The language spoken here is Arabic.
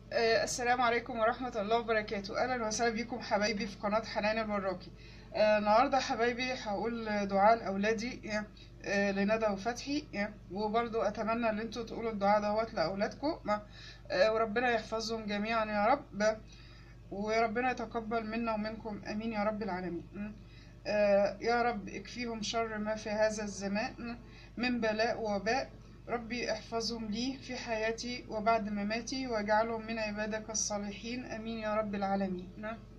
السلام عليكم ورحمة الله وبركاته. أهلا وسهلا بكم حبايبي في قناة حنان البراكي. النهاردة حبايبي هقول دعاء لأولادي، لندى وفتحي، وبرضو أتمنى إن انتوا تقولوا الدعاء دوت لأولادكم، وربنا يحفظهم جميعا يا رب، وربنا يتقبل منا ومنكم آمين يا رب العالمين. يا رب اكفيهم شر ما في هذا الزمان من بلاء ووباء. ربي احفظهم لي في حياتي وبعد مماتي واجعلهم من عبادك الصالحين آمين يا رب العالمين.